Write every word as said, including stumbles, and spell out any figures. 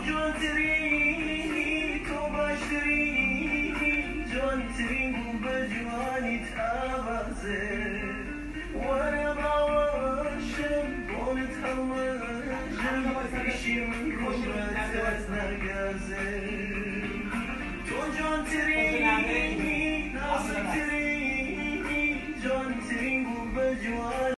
جوان ترینی تو باشترینی جوان ترین بو بجوانی تابازه وانا باوشم بونت همشم پیشیم کمرت از نرگازه تو جوان ترینی نازک ترینی جوان ترین بو بجوانی